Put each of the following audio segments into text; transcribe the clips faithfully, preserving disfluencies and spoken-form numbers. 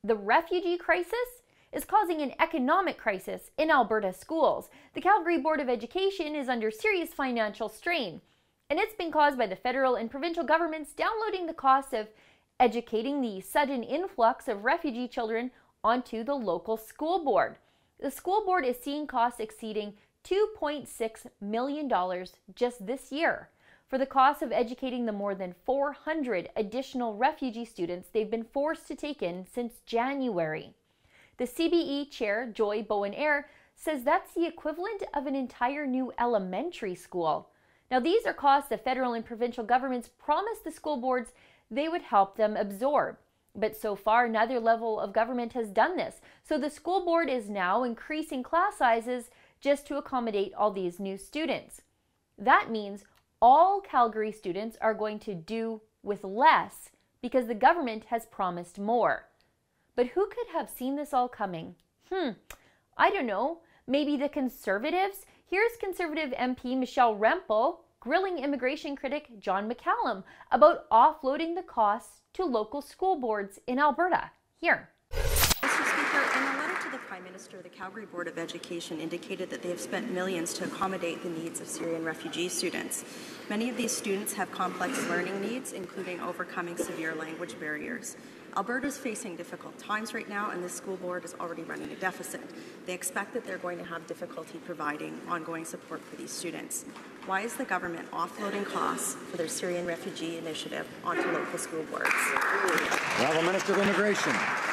The refugee crisis is causing an economic crisis in Alberta schools. The Calgary Board of Education is under serious financial strain, and it's been caused by the federal and provincial governments downloading the costs of educating the sudden influx of refugee children onto the local school board. The school board is seeing costs exceeding two point six million dollars just this year for the cost of educating the more than four hundred additional refugee students they've been forced to take in since January. The C B E chair, Joy Bowen-Eyre, says that's the equivalent of an entire new elementary school. Now, these are costs the federal and provincial governments promised the school boards they would help them absorb. But so far, neither level of government has done this. So the school board is now increasing class sizes just to accommodate all these new students. That means all Calgary students are going to do with less because the government has promised more. But who could have seen this all coming? Hmm, I don't know. Maybe the Conservatives? Here's Conservative M P Michelle Rempel grilling immigration critic John McCallum about offloading the costs to local school boards in Alberta. Here. Mister Speaker, in a letter to the Prime Minister, the Calgary Board of Education indicated that they have spent millions to accommodate the needs of Syrian refugee students. Many of these students have complex learning needs, including overcoming severe language barriers. Alberta is facing difficult times right now, and the school board is already running a deficit. They expect that they're going to have difficulty providing ongoing support for these students. Why is the government offloading costs for their Syrian refugee initiative onto local school boards? Honourable Minister of Immigration.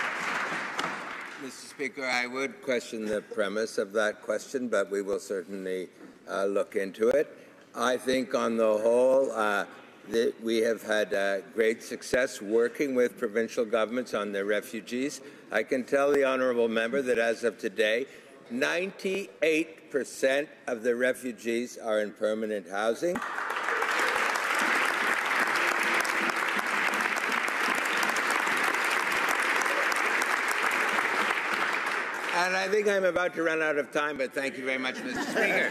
Mister Speaker, I would question the premise of that question, but we will certainly uh, look into it. I think on the whole, uh, that we have had uh, great success working with provincial governments on their refugees. I can tell the honourable member that as of today, ninety-eight percent of the refugees are in permanent housing. And I think I'm about to run out of time, but thank you very much, Mister Speaker.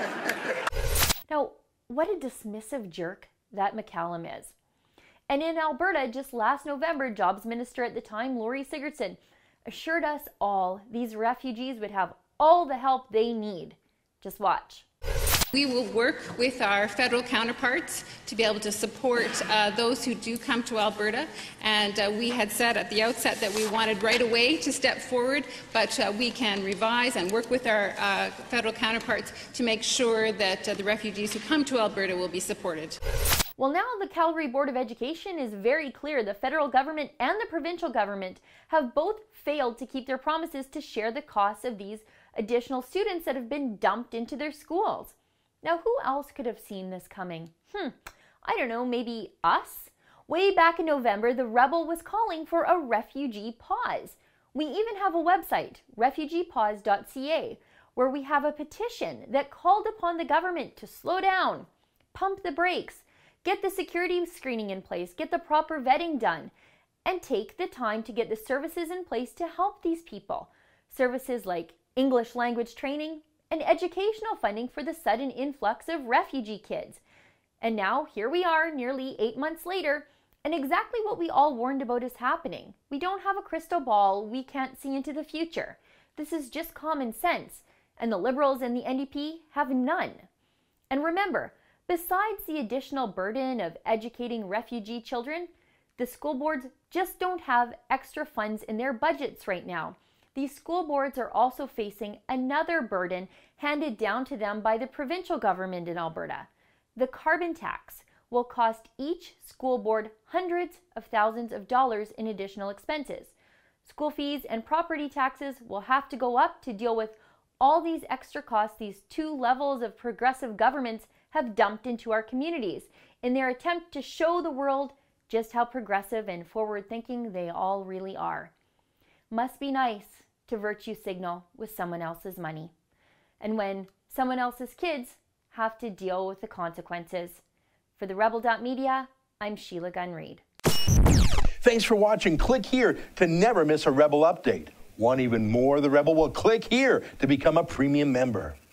Now, what a dismissive jerk that McCallum is. And in Alberta, just last November, Jobs Minister at the time, Laurie Sigurdsson, assured us all these refugees would have all the help they need. Just watch. We will work with our federal counterparts to be able to support uh, those who do come to Alberta, and uh, we had said at the outset that we wanted right away to step forward, but uh, we can revise and work with our uh, federal counterparts to make sure that uh, the refugees who come to Alberta will be supported. Well, now the Calgary Board of Education is very clear the federal government and the provincial government have both failed to keep their promises to share the costs of these additional students that have been dumped into their schools. Now, who else could have seen this coming? Hmm, I don't know, maybe us? Way back in November, the Rebel was calling for a refugee pause. We even have a website, refugee pause dot c a, where we have a petition that called upon the government to slow down, pump the brakes, get the security screening in place, get the proper vetting done, and take the time to get the services in place to help these people. Services like English language training, and educational funding for the sudden influx of refugee kids. And now, here we are, nearly eight months later, and exactly what we all warned about is happening. We don't have a crystal ball, we can't see into the future. This is just common sense, and the Liberals and the N D P have none. And remember, besides the additional burden of educating refugee children, the school boards just don't have extra funds in their budgets right now. These school boards are also facing another burden handed down to them by the provincial government in Alberta. The carbon tax will cost each school board hundreds of thousands of dollars in additional expenses. School fees and property taxes will have to go up to deal with all these extra costs these two levels of progressive governments have dumped into our communities in their attempt to show the world just how progressive and forward-thinking they all really are. Must be nice to virtue signal with someone else's money. And when someone else's kids have to deal with the consequences. For the Rebel dot media, I'm Sheila Gunn Reid. Thanks for watching. Click here to never miss a Rebel update. Want even more of the Rebel? Well, click here to become a premium member.